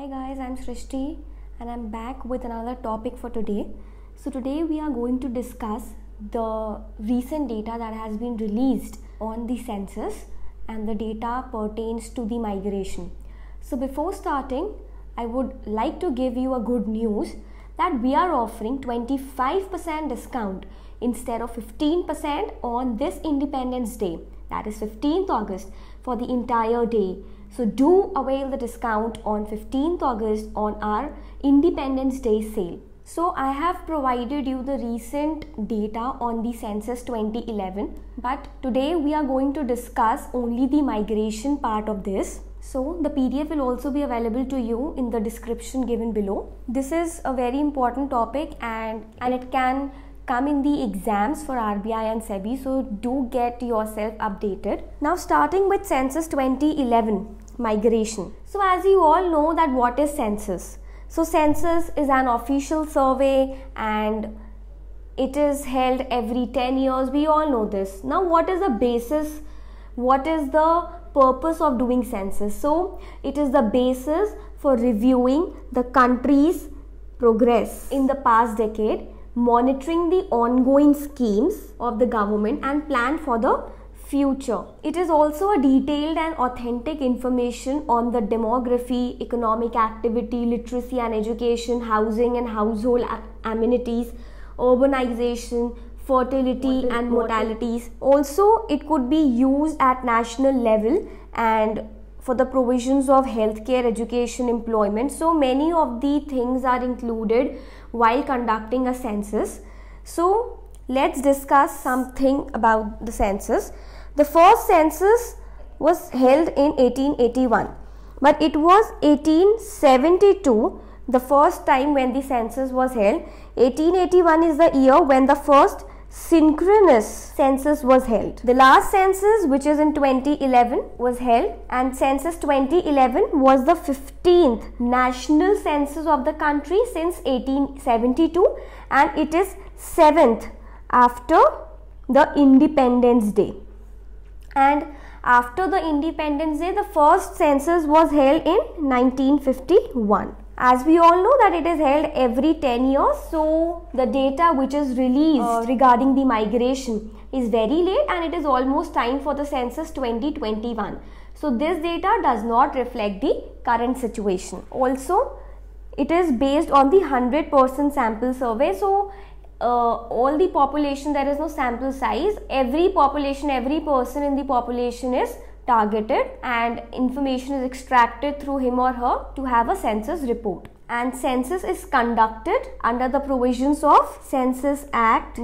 Hi guys, I'm Srishti and I'm back with another topic for today. So today we are going to discuss the recent data that has been released on the census, and the data pertains to the migration. So before starting, I would like to give you a good news that we are offering 25% discount instead of 15% on this Independence Day, that is 15th August, for the entire day. So do avail the discount on 15th August on our Independence Day sale. So I have provided you the recent data on the census 2011, but today we are going to discuss only the migration part of this. So the PDF will also be available to you in the description given below. This is a very important topic and it can come in the exams for RBI and SEBI, so do get yourself updated. Now starting with census 2011, migration. So as you all know that what is census? So census is an official survey and it is held every 10 years. We all know this. Now what is the basis? What is the purpose of doing census? So it is the basis for reviewing the country's progress in the past decade, monitoring the ongoing schemes of the government and plan for the future. It is also a detailed and authentic information on the demography, economic activity, literacy and education, housing and household amenities, urbanization, fertility and mortalities. Also, it could be used at national level and for the provisions of healthcare, education, employment. So many of the things are included while conducting a census. So let's discuss something about the census. The first census was held in 1881, but it was 1872 the first time when the census was held. 1881 is the year when the first synchronous census was held. The last census, which is in 2011, was held, and census 2011 was the 15th national census of the country since 1872, and it is 7th after the Independence Day. And after the Independence Day, the first census was held in 1951. As we all know that it is held every 10 years, so the data which is released regarding the migration is very late, and it is almost time for the census 2021. So this data does not reflect the current situation. Also, it is based on the 100% sample survey. So all the population, there is no sample size. Every population, every person in the population is targeted and information is extracted through him or her to have a census report. And census is conducted under the provisions of Census Act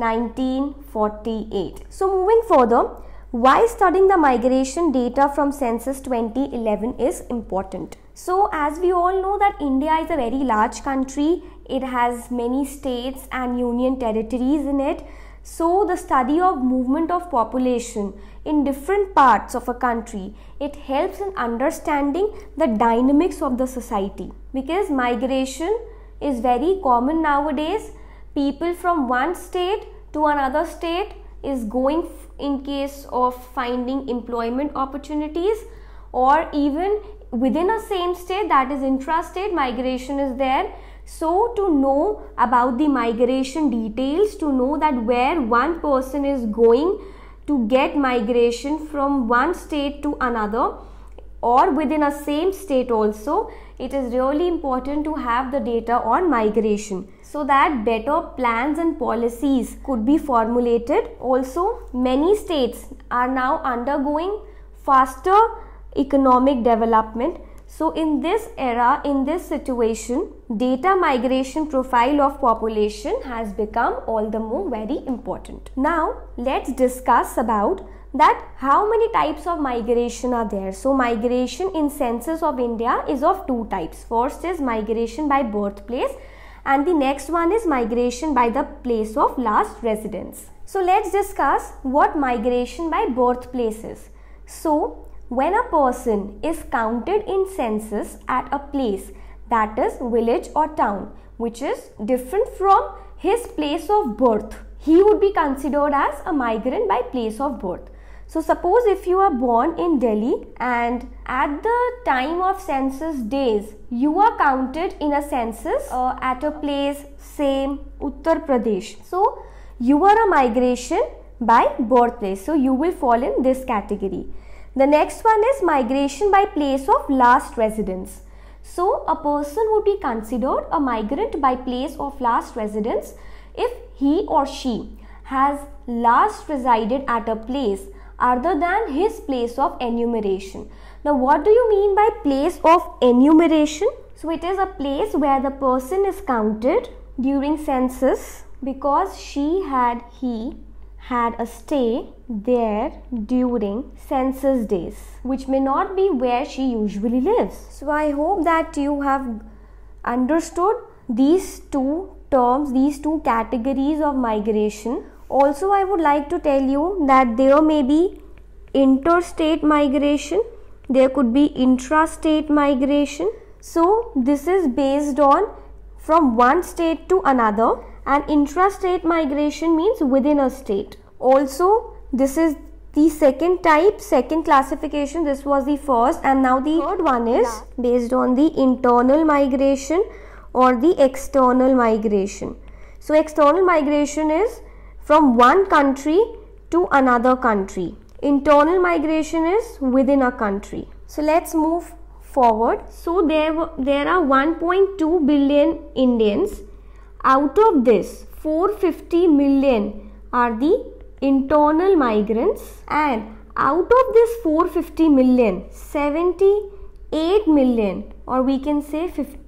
1948. So moving further, why studying the migration data from census 2011 is important. So as we all know that India is a very large country. It has many states and union territories in it. So the study of movement of population in different parts of a country, it helps in understanding the dynamics of the society, because migration is very common nowadays. People from one state to another state is going in case of finding employment opportunities, or even within a same state, that is intrastate migration is there. So to know about the migration details, to know that where one person is going to get migration from one state to another or within a same state also, it is really important to have the data on migration so that better plans and policies could be formulated. Also, many states are now undergoing faster economic development. So in this era, in this situation, data migration profile of population has become all the more very important. Now let's discuss about that how many types of migration are there. So migration in census of India is of two types. First is migration by birthplace, and the next one is migration by the place of last residence. So let's discuss what migration by birthplace is. So when a person is counted in census at a place, that is village or town, which is different from his place of birth, he would be considered as a migrant by place of birth. So suppose if you are born in Delhi and at the time of census days, you are counted in a census at a place, say Uttar Pradesh. So you are a migration by birthplace. So you will fall in this category. The next one is migration by place of last residence. So a person would be considered a migrant by place of last residence if he or she has last resided at a place other than his place of enumeration. Now what do you mean by place of enumeration? So it is a place where the person is counted during census because he had a stay there during census days, which may not be where she usually lives. So I hope that you have understood these two terms, these two categories of migration. Also, I would like to tell you that there may be interstate migration, there could be intrastate migration. So this is based on from one state to another, and intrastate migration means within a state. Also, this is the second type, second classification. This was the first, and now the third one is based on the internal migration or the external migration. So external migration is from one country to another country. Internal migration is within a country. So let's move forward. So there are 1.2 billion Indians. Out of this, 450 million are the internal migrants, and out of this 450 million, 78 million, or we can say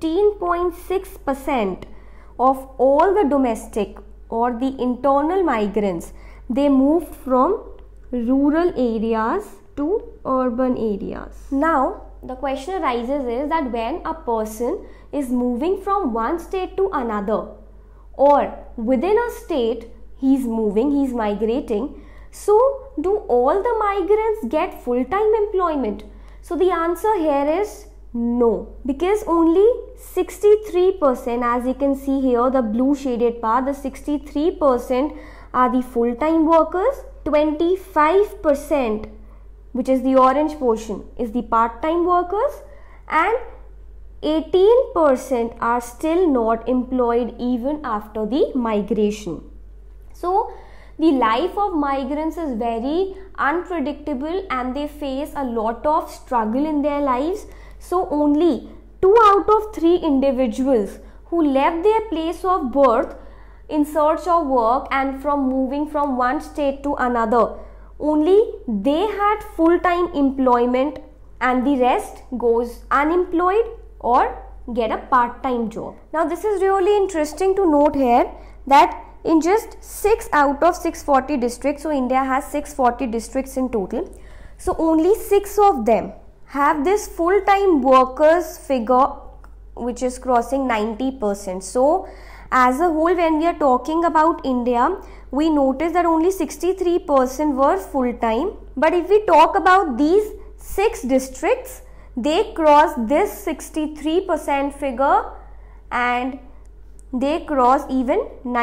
15.6% of all the domestic or the internal migrants, they moved from rural areas to urban areas. Now the question arises is that when a person is moving from one state to another, or within a state he is moving, he is migrating, so do all the migrants get full-time employment? So the answer here is no, because only 63%, as you can see here, the blue shaded part, the 63% are the full-time workers, 25%, which is the orange portion, is the part-time workers, and 18% are still not employed even after the migration. So the life of migrants is very unpredictable and they face a lot of struggle in their lives. So only 2 out of 3 individuals who left their place of birth in search of work and from moving from one state to another, only they had full-time employment, and the rest goes unemployed or get a part-time job. Now this is really interesting to note here that in just 6 out of 640 districts, so India has 640 districts in total, so only 6 of them have this full-time workers figure which is crossing 90%. So as a whole, when we are talking about India, we notice that only 63% were full-time, but if we talk about these 6 districts, they cross this 63% figure and they cross even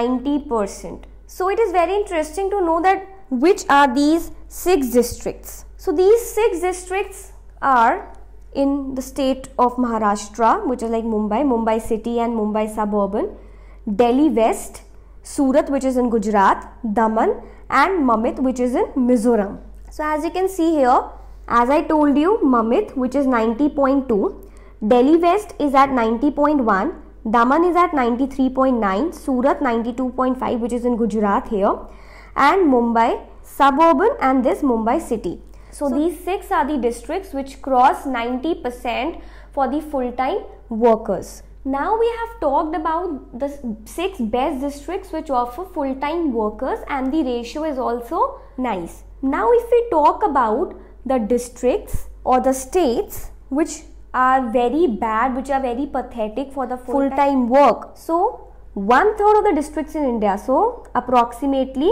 90%. So it is very interesting to know that which are these 6 districts. So these 6 districts are in the state of Maharashtra, which is like Mumbai, Mumbai city and Mumbai suburban, Delhi West, Surat, which is in Gujarat, Daman and Mamit, which is in Mizoram. So as you can see here, as I told you, Mamit, which is 90.2, Delhi West is at 90.1, Daman is at 93.9, Surat 92.5, which is in Gujarat here, and Mumbai suburban and this Mumbai city. So these 6 are the districts which cross 90% for the full-time workers. Now we have talked about the 6 best districts which offer full-time workers, and the ratio is also nice. Now if we talk about the districts or the states which are very bad, which are very pathetic for the full-time work. So 1/3 of the districts in India, so approximately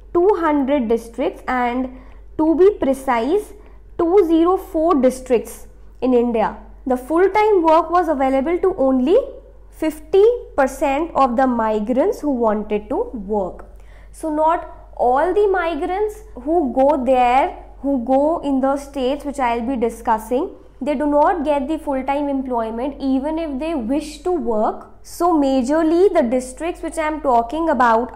200 districts, and to be precise 204 districts in India, the full-time work was available to only 50% of the migrants who wanted to work. So not all the migrants who go there who go in the states which I will be discussing, they do not get the full-time employment even if they wish to work. So majorly the districts which I am talking about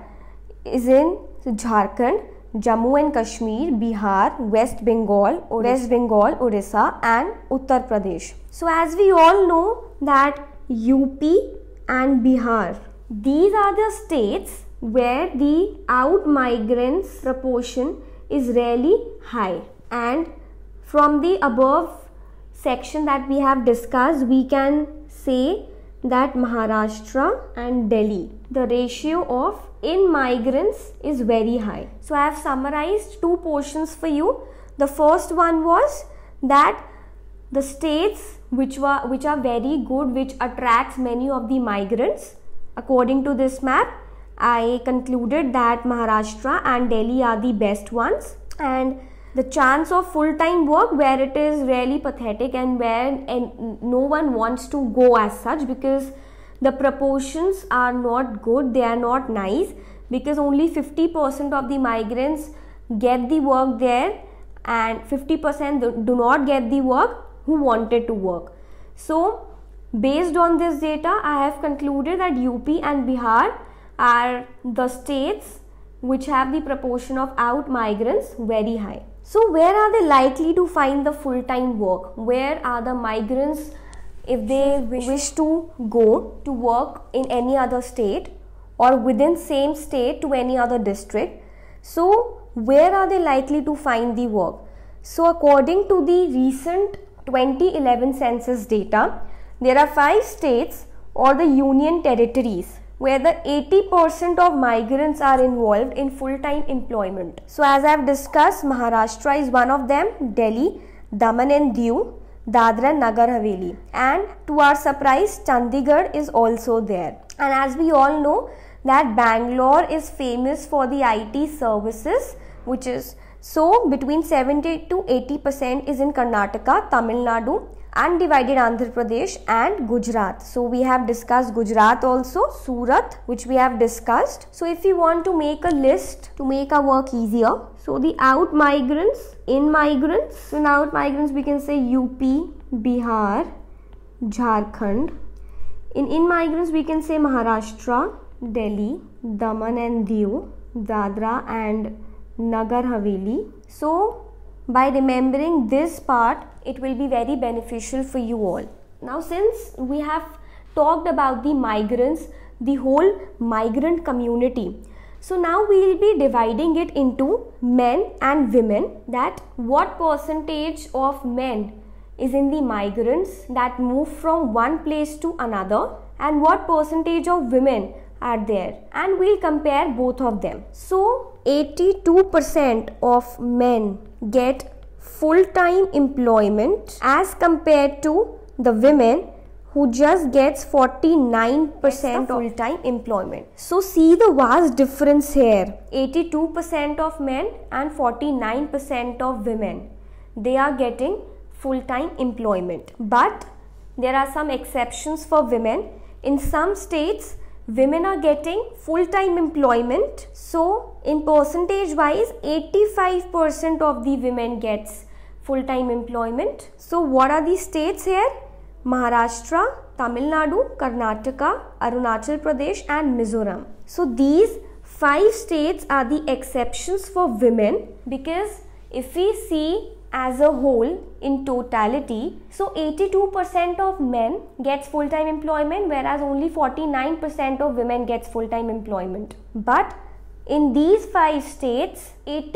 is in Jharkhand, Jammu and Kashmir, Bihar, West Bengal, Orissa and Uttar Pradesh. So as we all know that UP and Bihar, these are the states where the out migrants proportion is really high. And from the above section that we have discussed, we can say that Maharashtra and Delhi, the ratio of in migrants is very high. So I have summarized two portions for you. The first one was that the states which are very good, which attracts many of the migrants. According to this map, I concluded that Maharashtra and Delhi are the best ones, and the chance of full-time work where it is really pathetic and where no one wants to go as such, because the proportions are not good, they are not nice, because only 50% of the migrants get the work there and 50% do not get the work who wanted to work. So based on this data, I have concluded that UP and Bihar are the states which have the proportion of out migrants very high. So where are they likely to find the full-time work? Where are the migrants if they wish to go to work in any other state or within same state to any other district? So where are they likely to find the work? So according to the recent 2011 census data, there are 5 states or the union territories where the 80% of migrants are involved in full-time employment. So as I have discussed, Maharashtra is one of them, Delhi, Daman and Diu, Dadra and Nagar Haveli, and to our surprise, Chandigarh is also there. And as we all know that Bangalore is famous for the IT services, which is so between 70 to 80% is in Karnataka, Tamil Nadu, undivided Andhra Pradesh and Gujarat. So we have discussed Gujarat also, Surat, which we have discussed. So if you want to make a list to make our work easier, so the out migrants, in migrants, so in out migrants we can say UP, Bihar, Jharkhand. In migrants we can say Maharashtra, Delhi, Daman and Diu, Dadra and Nagar Haveli. So by remembering this part, it will be very beneficial for you all. Now since we have talked about the migrants, the whole migrant community, so now we will be dividing it into men and women, that what percentage of men is in the migrants that move from one place to another and what percentage of women are there, and we'll compare both of them. So 82% of men get full-time employment as compared to the women who just gets 49% full-time employment. So see the vast difference here. 82% of men and 49% of women, they are getting full-time employment. But there are some exceptions for women. In some states, women are getting full-time employment. So in percentage wise, 85% of the women gets full-time employment. So what are these states here? Maharashtra, Tamil Nadu, Karnataka, Arunachal Pradesh and Mizoram. So these 5 states are the exceptions for women, because if we see as a whole in totality, so 82% of men gets full-time employment, whereas only 49% of women gets full-time employment. But in these 5 states,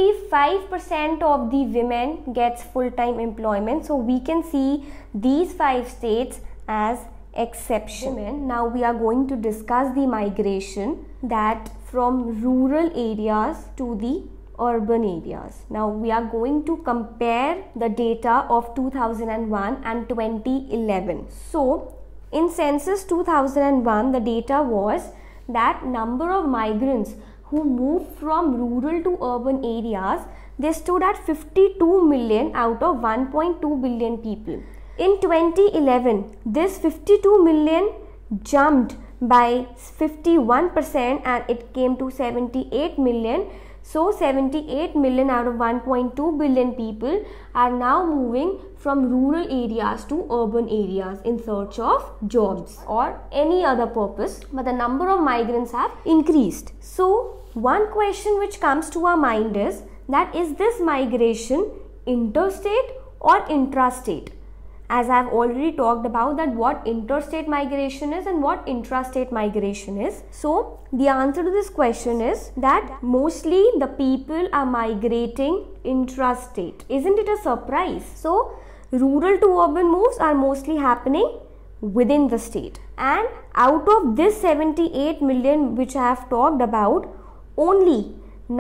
85% of the women gets full-time employment. So we can see these 5 states as exception. Now we are going to discuss the migration that from rural areas to the urban areas. Now we are going to compare the data of 2001 and 2011. So in census 2001, the data was that number of migrants who moved from rural to urban areas, they stood at 52 million out of 1.2 billion people. In 2011, this 52 million jumped by 51% and it came to 78 million. So 78 million out of 1.2 billion people are now moving from rural areas to urban areas in search of jobs or any other purpose, but the number of migrants have increased. So one question which comes to our mind is that is this migration interstate or intrastate? As I have already talked about that what interstate migration is and what intrastate migration is. So the answer to this question is that mostly the people are migrating intrastate. Isn't it a surprise? So rural to urban moves are mostly happening within the state, and out of this 78 million which I have talked about, only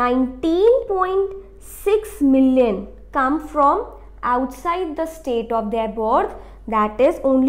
19.6 million come from outside the state of their birth. That is, only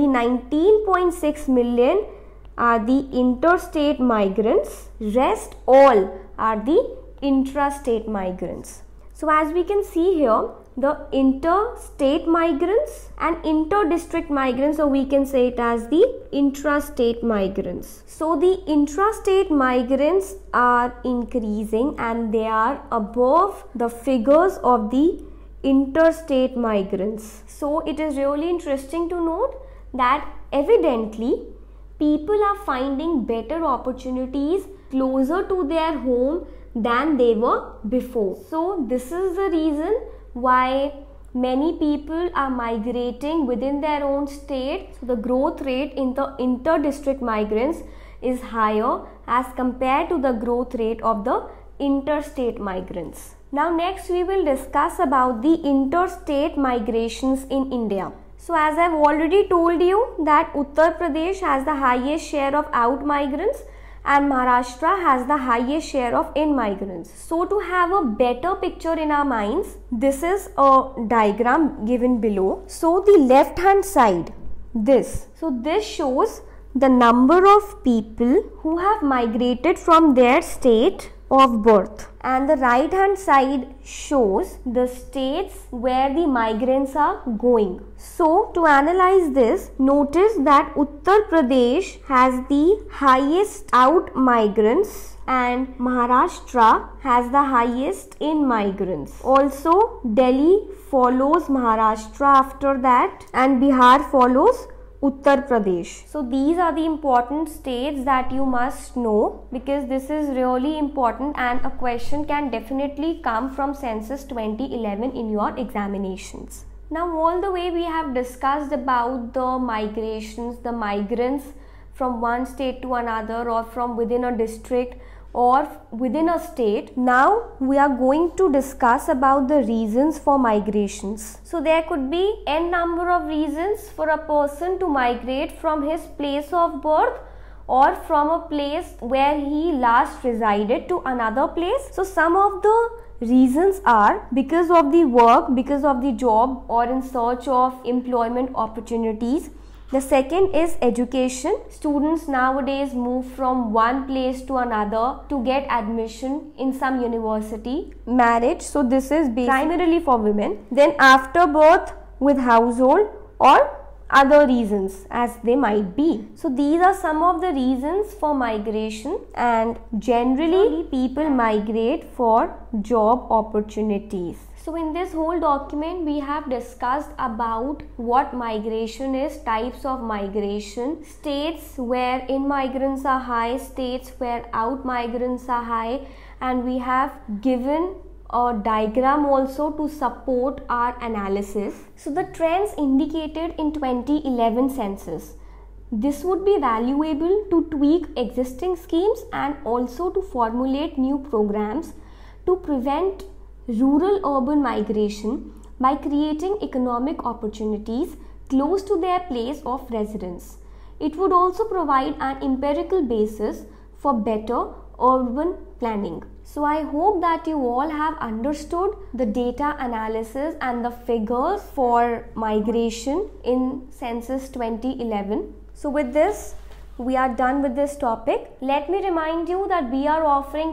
19.6 million are the interstate migrants, rest all are the intrastate migrants. So as we can see here, the interstate migrants and inter-district migrants, or we can say it as the intrastate migrants. So the intrastate migrants are increasing and they are above the figures of the interstate migrants. So it is really interesting to note that evidently people are finding better opportunities closer to their home than they were before. So this is the reason why many people are migrating within their own state. So the growth rate in the inter-district migrants is higher as compared to the growth rate of the interstate migrants. Now next we will discuss about the interstate migrations in India. So as I have already told you that Uttar Pradesh has the highest share of out migrants and Maharashtra has the highest share of in migrants. So to have a better picture in our minds, this is a diagram given below. So the left hand side, this shows the number of people who have migrated from their state of birth, and the right hand side shows the states where the migrants are going. So to analyze this, notice that Uttar Pradesh has the highest out migrants and Maharashtra has the highest in migrants. Also Delhi follows Maharashtra after that and Bihar follows Uttar Pradesh. So these are the important states that you must know, because this is really important and a question can definitely come from Census 2011 in your examinations. Now all the way we have discussed about the migrations, the migrants from one state to another or from within a district or within a state. Now we are going to discuss about the reasons for migrations. So there could be n number of reasons for a person to migrate from his place of birth or from a place where he last resided to another place. So some of the reasons are because of the work, because of the job, or in search of employment opportunities. The second is education. Students nowadays move from one place to another to get admission in some university. Marriage, so this is primarily for women. Then after birth with household or other reasons as they might be. So these are some of the reasons for migration, and generally people migrate for job opportunities. So in this whole document we have discussed about what migration is, types of migration, states where in migrants are high, states where out migrants are high, and we have given a diagram also to support our analysis. So the trends indicated in 2011 census. This would be valuable to tweak existing schemes and also to formulate new programs to prevent rural-urban migration by creating economic opportunities close to their place of residence. It would also provide an empirical basis for better urban planning. So I hope that you all have understood the data analysis and the figures for migration in Census 2011. So with this, we are done with this topic. Let me remind you that we are offering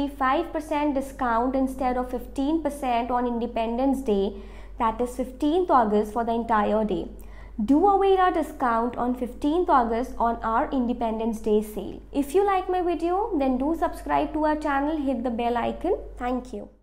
25% discount instead of 15% on Independence Day, that is 15th August, for the entire day. do avail our discount on 15th August on our Independence Day sale. If you like my video, then do subscribe to our channel, hit the bell icon. Thank you.